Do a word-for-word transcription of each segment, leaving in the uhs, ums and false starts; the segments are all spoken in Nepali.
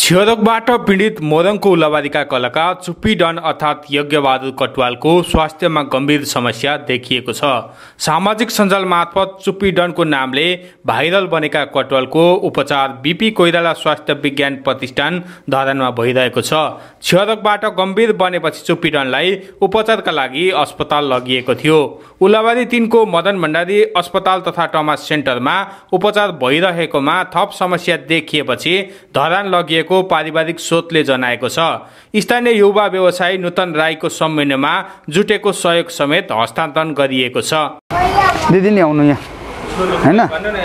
क्षयरोगबाट पीडित मोरङको उलाबारीका कलाकार चुप्पीडन अर्थात् यज्ञबहादुर कटुवालको स्वास्थ्यमा गम्भीर समस्या देखिएको छ। सामाजिक सञ्जाल मार्फत चुप्पीडनको नामले भाइरल बनेका कटुवालको उपचार बीपी कोइराला स्वास्थ्य विज्ञान प्रतिष्ठान धरानमा भइरहेको छ। क्षयरोगबाट गम्भीर बनेपछि चुप्पीडनलाई उपचारका लागि अस्पताल लगिएको थियो। उलाबारी तीनको मदन भण्डारी अस्पताल तथा ट्रमा सेन्टरमा उपचार भइरहेकोमा थप समस्या देखिएपछि धरान लगिएको पारिवारिक स्रोतले जनाएको छ। स्थानीय युवा व्यवसायी नूतन राईको सम्मेलनमा जुटेको सहयोग समेत हस्तान्तरण गरिएको छ। दिदी नि आउनु यहाँ हैन,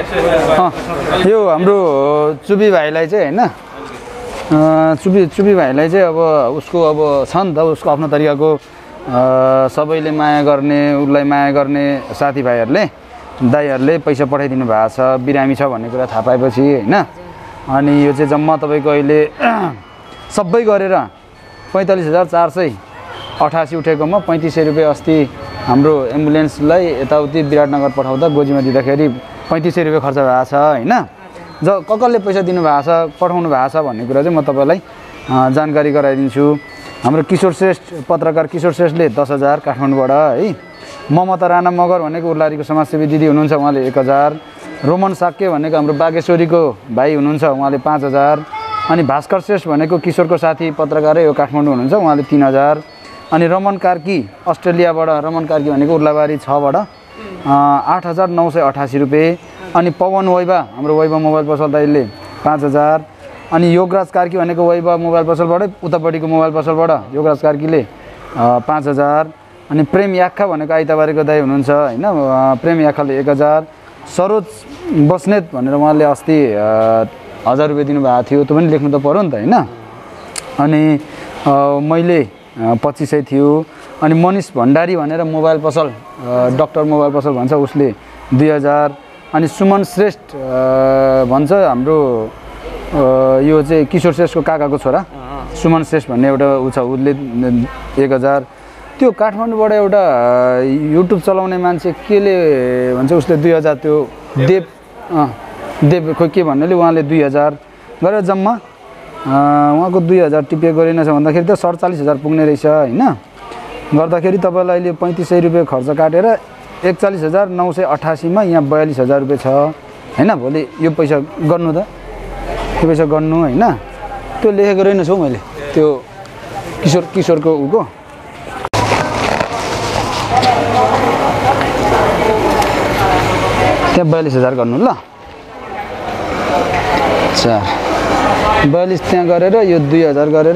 यो हाम्रो चुबी भाइलाई चाहिँ हैन, चुबी चुबी भाइलाई चाहिँ अब उसको अब छ नि त उसको आफ्नो तरिकाको सबैले माया गर्ने, उसलाई माया गर्ने साथीभाइहरूले दाइहरूले पैसा पठाइदिनु भएको छ, बिरामी छ भन्ने कुरा थाहा पाएपछि हैन। अनि यो चाहिँ जम्मा तपाईँको अहिले सबै गरेर पैँतालिस हजार चार सय अठासी उठेकोमा पैँतिस सय रुपियाँ अस्ति हाम्रो एम्बुलेन्सलाई यताउति विराटनगर पठाउँदा गोजीमा दिँदाखेरि पैँतिस सय रुपियाँ खर्च भएको छ हैन। ज कसले पैसा दिनुभएको छ, पठाउनु भएको छ भन्ने कुरा चाहिँ म तपाईँलाई जानकारी गराइदिन्छु। हाम्रो किशोर श्रेष्ठ पत्रकार किशोर श्रेष्ठले दस हजार काठमाडौँबाट है, ममता राणा मगर भनेको उर्लारीको समाजसेवी दिदी हुनुहुन्छ, उहाँले एक हजार, रोमन साक्य भनेको हाम्रो बागेश्वरीको भाइ हुनुहुन्छ, उहाँले पाँच हजार, अनि भास्कर श्रेष्ठ भनेको किशोरको साथी पत्रकारै हो काठमाडौँ हुनुहुन्छ, उहाँले तिन हजार, अनि रमन कार्की अस्ट्रेलियाबाट रमन कार्की भनेको उर्लाबारी छबाट आठ हजार नौ सय अठासी रुपियाँ, अनि पवन वैभा हाम्रो वैभा मोबाइल पसल दाइले पाँच हजार, अनि योगराज कार्की भनेको वैभा मोबाइल पसलबाटै उतापट्टिको मोबाइल पसलबाट योगराज कार्कीले पाँच हजार, अनि प्रेम याक्खा भनेको आइताबारीको दाइ हुनुहुन्छ हैन, प्रेम याक्खाले एक हजार, सरोज बस्नेत भनेर उहाँले अस्ति हजार रुपियाँ दिनुभएको थियो, त्यो पनि लेख्नु त पऱ्यो नि त हैन। अनि मैले पच्चिस सय थियो, अनि मनिष भण्डारी भनेर मोबाइल पसल डक्टर मोबाइल पसल भन्छ उसले दुई हजार, अनि सुमन श्रेष्ठ भन्छ हाम्रो यो चाहिँ किशोर श्रेष्ठको काकाको छोरा सुमन श्रेष्ठ भन्ने एउटा ऊ छ, उसले एक हजार। त्यो काठमाडौँबाट एउटा युट्युब चलाउने मान्छे केले भन्छ उसले दुई हजार, त्यो देव देव खोइ के भन्नेले उहाँले दुई हजार गरेर जम्मा उहाँको दुई हजार टिपिएको गरिनेछ भन्दाखेरि त सडचालिस हजार पुग्ने रहेछ हैन। गर्दाखेरि तपाईँलाई अहिले पैँतिस सय रुपियाँ खर्च काटेर एकचालिस हजार नौ सय अठासीमा यहाँ बयालिस हजार रुपियाँ छ हैन। भोलि यो पैसा गर्नु त त्यो पैसा गर्नु हैन, त्यो लेखेको रहेनछ हौ मैले त्यो किशोर किशोरको उको त्यहाँ बयालिस हजार गर्नु ल। अच्छा बयालिस त्यहाँ गरेर यो दुई हजार गरेर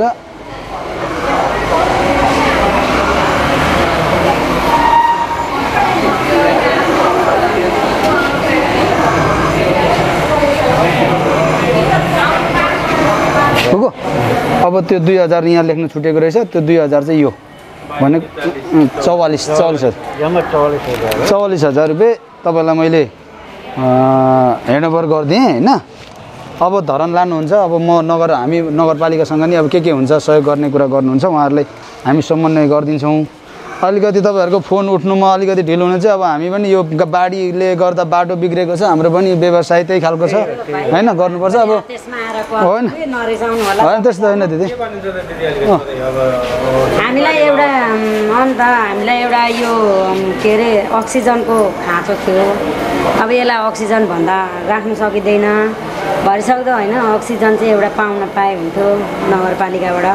हो। अब त्यो दुई हजार यहाँ लेख्नु छुटेको रहेछ, त्यो दुई हजार चाहिँ यो भनेको चौवालिस चौवालिस हजार चौवालिस हजार रुपियाँ तपाईँलाई मैले ह्यान्डओभर गरिदिएँ हैन। अब धरान लानुहुन्छ, अब म नगर हामी नगरपालिकासँग नि अब के के हुन्छ सहयोग गर्ने कुरा गर्नुहुन्छ, उहाँहरूलाई हामी समन्वय गरिदिन्छौँ। अलिकति तपाईँहरूको फोन उठ्नुमा अलिकति ढिलो हुने चाहिँ अब हामी पनि यो बाढीले गर्दा बाटो बिग्रेको छ, हाम्रो पनि व्यवसाय त्यही खालको छ हैन, गर्नुपर्छ। अब होइन होइन त्यस्तो होइन दिदी, हामीलाई एउटा अन्त हामीलाई एउटा यो के अरे अक्सिजनको खाँचो थियो। अब यसलाई अक्सिजन भन्दा राख्नु सकिँदैन, भरिसक्दो होइन अक्सिजन चाहिँ एउटा पाउन पाए हुन्थ्यो नगरपालिकाबाट।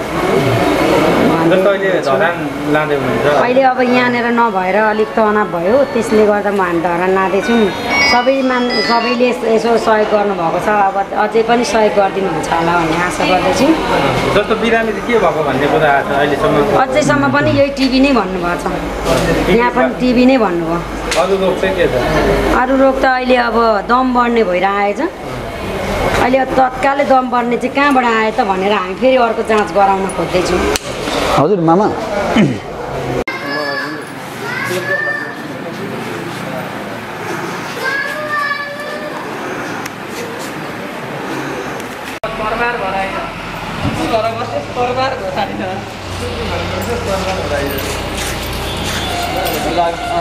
अहिले अब यहाँनिर नभएर अलिक तनाव भयो, त्यसले गर्दा म हामी धरान लाँदैछौँ। सबै मान सबैले यसो सहयोग गर्नुभएको छ, अब अझै पनि सहयोग गरिदिनुहुन्छ होला भन्ने आशा गर्दैछु। जस्तो बिरामी के भएको भन्ने कुरा अहिलेसम्म अझैसम्म पनि यही टिभी नै भन्नुभएको छ, यहाँ पनि टिभी नै भन्नुभयो। अरू रोग चाहिँ के छ? अरू रोग त अहिले अब दम बढ्ने भइरहेको छ। अहिले तत्कालै दम बढ्ने चाहिँ कहाँबाट आयो त भनेर हामी फेरि अर्को जाँच गराउन खोज्दैछौँ। हजुर मामा